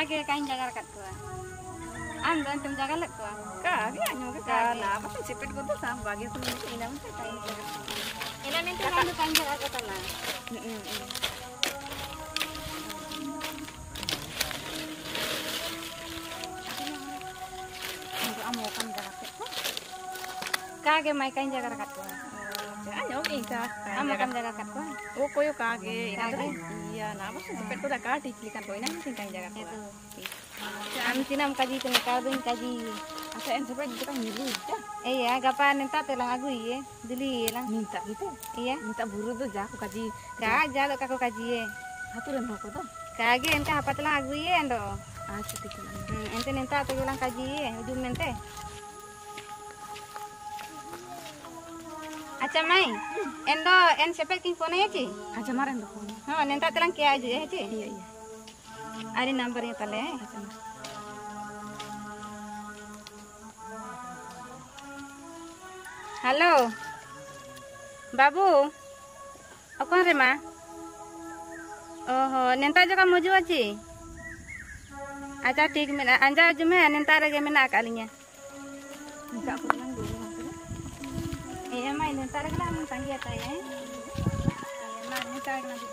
Kage kain jaga kat tua. Anda antum jaga lek tua. Kage anyo ke kana, apa sih sipit ko to sa bagi tu ina mo kain jaga. Ina nanti kain jaga kat na. Amo kan jaga kat tua. Kage mai kain jaga kat tua. Anyo ika. Amo kan jaga kat tua. Oh koyo kage ina to. Iya, na apa sih sipit ko da ka tiklikan ko ina mo kain jaga tua. Am sinam kaji tene kadun kaji. Asa en sipit kita milih ya. Iya, gapan nenta telang agu iye. Dili lang. Minta gitu. Iya. Minta buru tuh jago kaji. Ka jalo kako kaji ye. Haturan ko to. Kage enta hapat lang agu iye ando. Asa tiklan. Ente nenta to lang kaji ye. Ujung mente. Acha mai. Endo en sepet king phone ye ci. Aja maren to. Ha nenta telang kya aju ye ci. Iya iya. Ari number ye tale. Halo. Babu. Aku रे माँ ओहो नेंता जो का मौजू अच्छी अच्छा ठीक मेरा अंजा जो मैं नेंता रगे मैं ना Kaliya Enggak aku bilang dulu nanti. iya माँ नेंता रगे ना हम तंगी आता है iya माँ नेंता रगे ना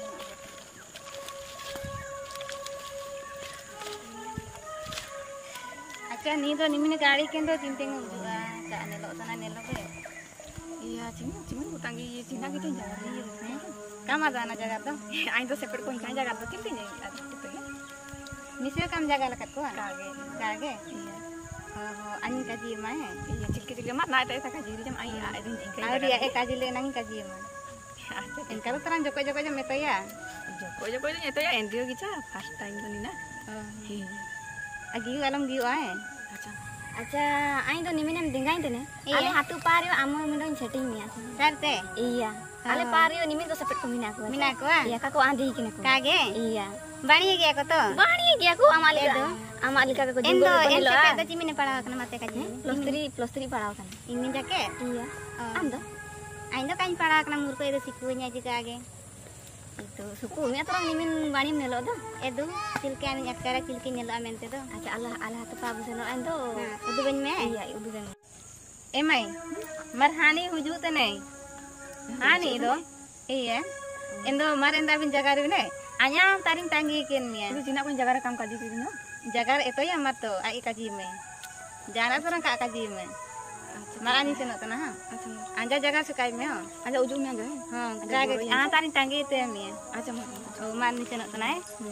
अच्छा नी तो निमिने गाड़ी के तो Chinte ngujuga tak nelok sana nelok ya Iya, cuma utangi Cina gitu jaga iya. Kam ada anak jaga tuh Ain tuh seperti ko kan jaga tuh tipenya gitu ya. misal kam jaga lekat ko Kage. kage Iya. oh anjing kaji mah Iya, cikit mat na ita ka jiri jam ai ai din jingkai. Ari ya kaji le nang kaji mah en kalau terang joko jam meto ya Joko itu ya endio gitu first time tuh Nina. Iya. agi alam giu ae Acha. Acha, aing to nimin em dengai to ne. Ale hatu pario amo mindon setting ni aku. sarte Iya. Ale pario nimin to sepet ko mina aku. mina ko Iya, kako andi kin aku. kage Iya. bani ge ko to Bani gi aku amali Edo. amali ka ko endo jumbo en lo. sepe da cimine pada kana mate kaji Plus 3 padaw kan. ini jaket Iya. Ando. aindo kain pada kana murko edo sikunya juga age Itu suku mi atorang nimin bani nelo do. edu silke ani askara silke nelo amente to Acha Allah Allah tu pa buseno ando. udu ben me Iya, udu ben. emai marhani huju tene hani do iya endo marenda bin jagar ne anya taring tangi ken ya Itu Cina ko jaga rekam kaji gitu no. jagar itu ya mato ai kaji me jana sarang ka kaji me marani seno tana ha Acha. anja jagar sukai me ha Aja ujungnya aja. ha jaga ana taring tangi itu ya me Acha mah. oh marani seno tana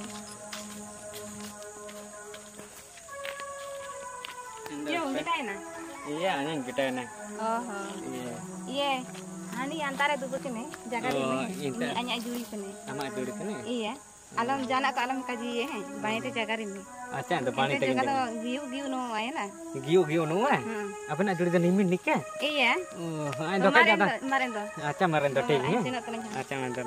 yo bitai na Iya, anjing kita enak. oh Iya. iya hani antara dugo sini jagar Oh, ini inta. anya juri sini Sama itu di sini. iya alam jana ka alam kaji ye bani te jagar ini Acha, ada panik Ente tegin. jaga to giu giu no ay na Giu nu ah. Apa nak dulu nimin nikah? iya Oh, ayo doka jada. kemarin to Acha maren to ting. ay sino telang Acha mantan.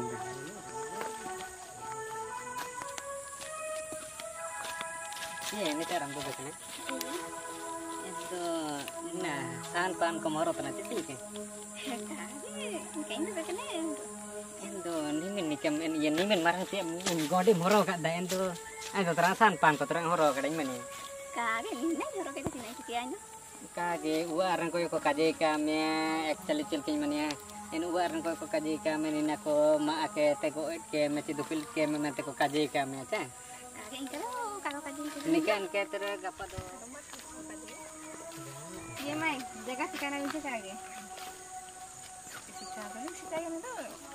Iya, ini cara untuk begini. Itu, nah, san pan komoro kena citi ke. kayaknya begini Endo nimin nikam ya nimin marang tiap gode moro kak da endo. Ayo terasan pan ko terang horo kada imani. kage ini joro kayak sini sekian Kage uaran ko ko kaje kame actually cilkin mania. En uaran ko kaje kame nina ko ma ake teko ke meti dupil ke me teko kaje kame ta. kage ini kalau kaji Nikan ke ter gapa do. iya mai jaga sekarang itu kage sekarang sih kayak itu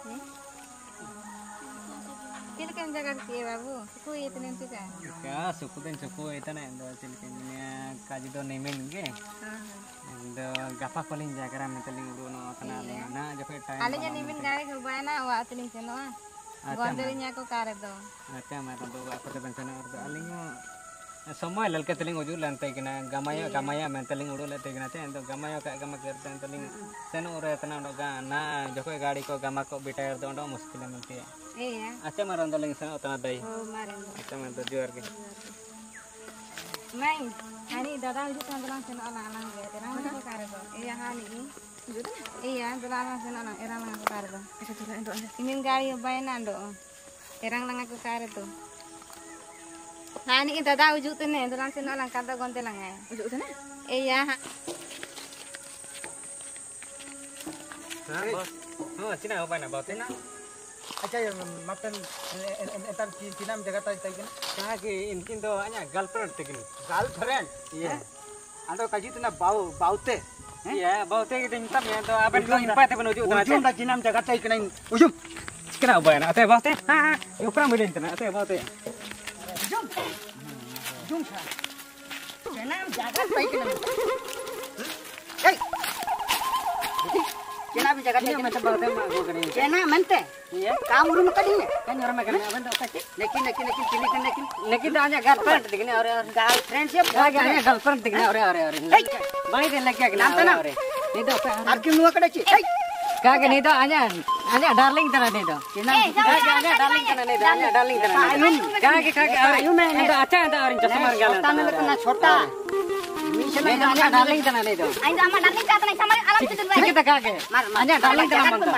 Kira kan jaga sih babu, suku itu nanti kan. Ka suku den suku eta na endo cilkin mania kaje do nimin ge. Endo gapa kolin jagara meteling do no kana na joko time. Ale jadi min kare kubana wa atling seno ah. Gondelinya aku kare do. Acha ma to apa te bensana ordo alingo समय ललके तलिंग उजू लंते किना gamaya menteling udu lete किना ते तो gamaya का गमा करते हैं तलिंग सेनो उरे तना डोगा ना जको गाड़ी को गमा को बिटायर दो मुश्किल है मिलती है Iya. अच्छा मारन तलिंग सेनो तना दई Oh maren. अच्छा मैं तो जोर के Mai, hani dada itu kan dalam seno alang-alang ya. Terang aku kare do. Iya hani ini. Iya, dalam seno alang erang lang aku kare do. Esa jula endo anda. Imin gari bayanan do. Erang lang aku kare do. Nah, ini kita tahu ujuk tuh nih, itu langsung orang kata gonte langai. Ujuk sana. Iya. Nah, bos. Oh, Cina apa nak bawa Cina? Acha yang makan entar Cina menjaga tay kan? Kaki inkin tuh hanya girlfriend tegini. Girlfriend. Iya. Ando kaji tu na baute. Iya, bawa teh kita minta ya tuh apa itu impat apa ujuk tuh Ujung dah Cina menjaga tay kan? Ujung. Kena apa nak? Teh bawa teh. Ha, yuk pernah beli internet. Teh bawa teh. Ujung. Ujung sa. Cina menjaga tay kan? Hey. Cina menjaga tay Ini macam bawa teh mak gua kena. Cina mente. Iya. Kamu rumah kadi ni. Kan orang makan apa tuh kaki? Nekin sini kan nekin. Neki tuh hanya girlfriend tegini orang. Girlfriend siap. Kaki hanya girlfriend tegini orang. Baik deh lagi kena orang. Itu apa? Arki nuwa kada ci. Hey. Kaki nih tuh hanya darling tanah nih tuh. Kaki hanya darling tanah nih tuh. Hanya darling tanah. Kaki orang. Itu acah itu orang cuma galan. छोटा में कना छोटा Nih tuh hanya darling tanah nih tuh. Ayo sama darling kata nih sama alam itu dulu. Kita kaki. Hanya darling tanah mantu.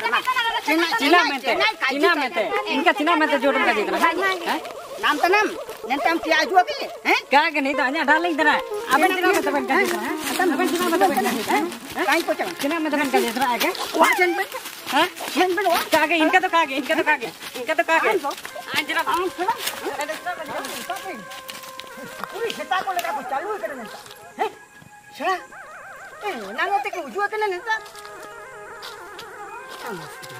Cina mente. Inka Cina mente jodoh kaji tanah. नाम तो नाम नंतम किया जुआ के हैं Kaki nih tuh hanya darling tanah. Abang Cina mente ban kaji tanah. Abang Cina mente ban kaji tanah. काई को चंग Cina mente ban kaji tanah aja. वाचन पे Hah? चंग पे वा Kaki inka tuh kaki. Anjir apa? पूरी खता को लगा को चालू करे नंता हैं छा ए नांगते को जुआ के नंता